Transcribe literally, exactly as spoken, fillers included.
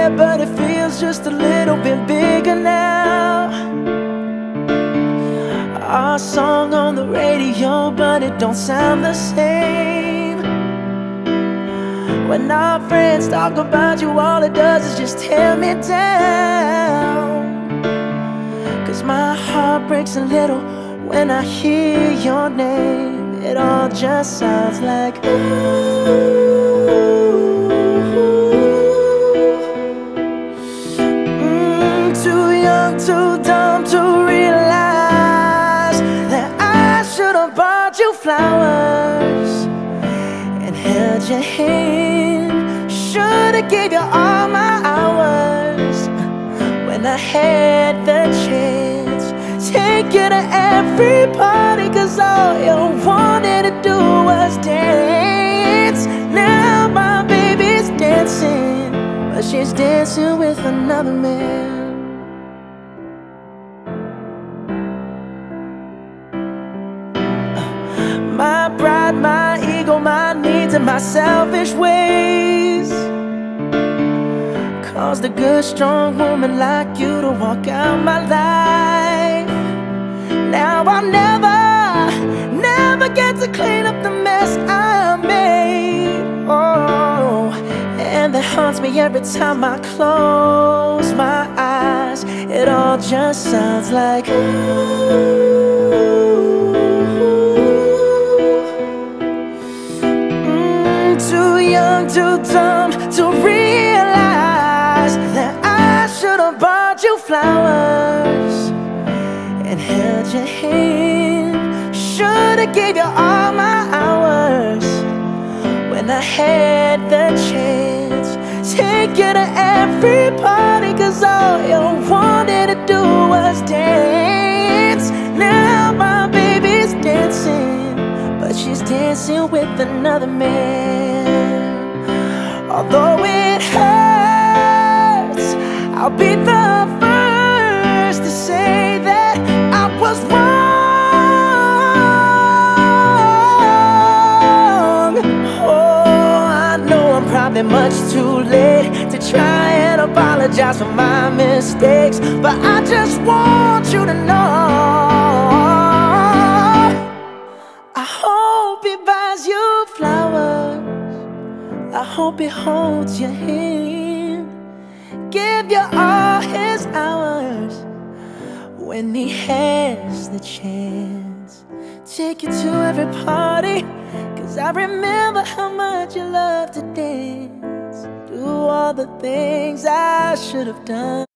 there, but it feels just a little bit bigger now. Our song on the radio, but it don't sound the same. When our friends talk about you, all it does is just tear me down. Cause my heart breaks a little when I hear your name. It all just sounds like ooh. Mm, too young, too dumb to realize that I should have bought you flowers and held your hand. Should have gave you all my hours when I had the chance. Take you to every party, cause all you wanted to do was dance. Now my baby's dancing, but she's dancing with another man. My pride, my ego, my needs, and my selfish ways caused a good, strong woman like you to walk out my life. Now I'll never, never get to clean up the mess I made. Oh, and that haunts me every time I close my eyes. It all just sounds like ooh. Too young, too dumb to realize that I should have bought you flowers and held your hand. Should have gave you all my hours when I had the chance. Take you to every party, cause all you wanted to do was dance. Now my baby's dancing, but she's dancing with another man. Although it hurts, I'll be the first to say that I was wrong. Oh, I know I'm probably much too late to try and apologize for my mistakes, but I just want you to know I hope he buys you flowers, I hope he holds your hand, give you all his hours when he has the chance. Take you to every party, cause I remember how much you love to dance. Do all the things I should have done.